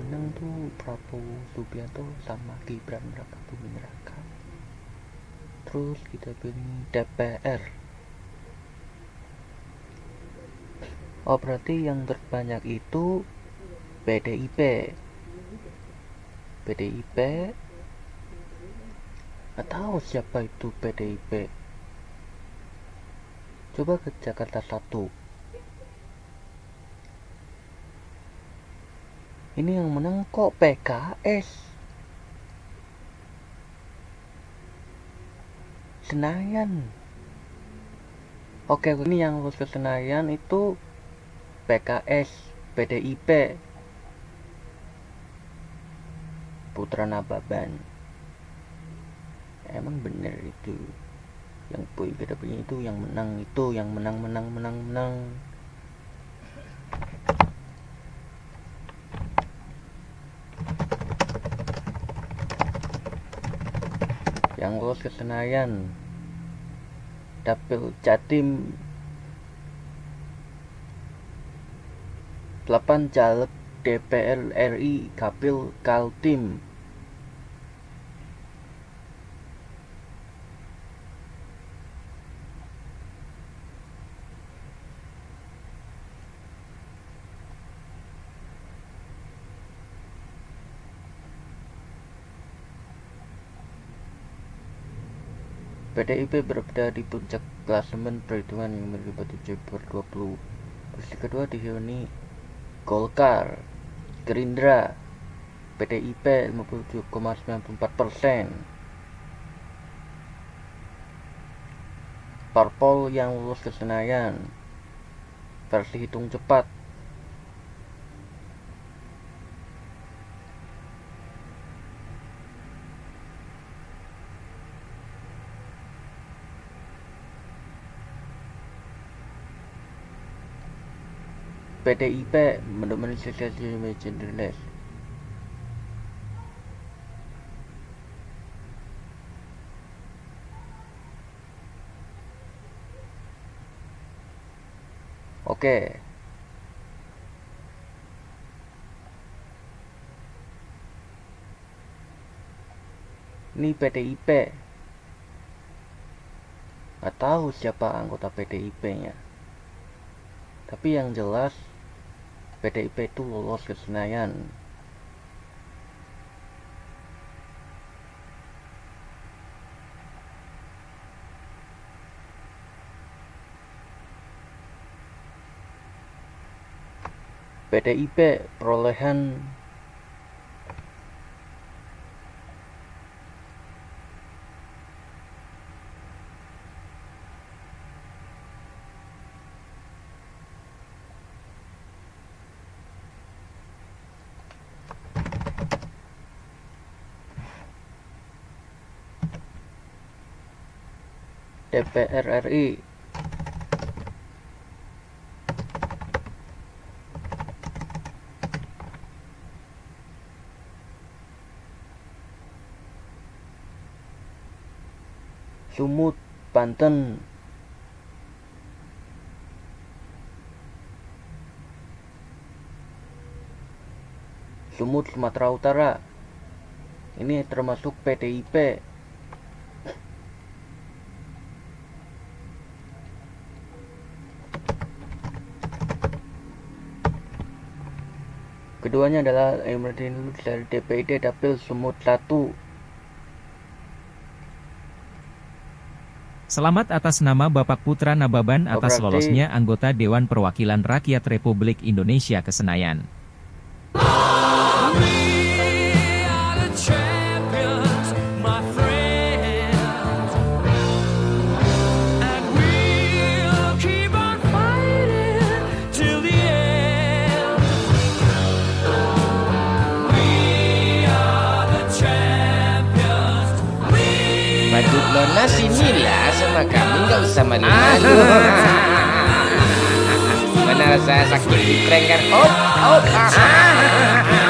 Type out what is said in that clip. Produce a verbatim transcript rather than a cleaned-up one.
menang tuh Prabowo Subianto sama Gibran Raka Buming Raka. Terus kita pilih D P R. Oh, berarti yang terbanyak itu P D I P. P D I P. Nggak tahu siapa itu P D I P. Coba ke Jakarta satu. Ini yang menang kok P K S. Senayan. Oke, ini yang lolos ke Senayan itu P K S, P D I P, Putra Nababan. Emang bener itu. Yang poin kita punya itu yang menang, itu yang menang menang menang menang. Yang lolos ke Senayan Dapil Jatim delapan caleg D P R R I Kapil Kaltim. P D I P berada di puncak klasemen perhitungan yang memiliki tujuh per dua puluh. Posisi kedua dihuni Golkar, Gerindra, P D I P lima puluh tujuh koma sembilan puluh empat persen. Parpol yang lulus ke Senayan versi hitung cepat. P D I P mendominasi Generales. Oke. Ini P D I P. Gak tahu siapa anggota P D I P-nya. Tapi yang jelas P D I P itu lolos ke Senayan. P D I P perolehan D P R R I Sumut, Banten. Sumut, Sumatera Utara. Ini termasuk P D I P. Keduanya adalah Emeraldine dari D P I D Dapil Sumut satu. Selamat atas nama Bapak Putra Nababan atas Berarti lolosnya anggota Dewan Perwakilan Rakyat Republik Indonesia ke Senayan. Badut Nona sinilah sama kami, nggak usah malu-malu. Mana saya sakit di prank kan? Oh, oh, ah.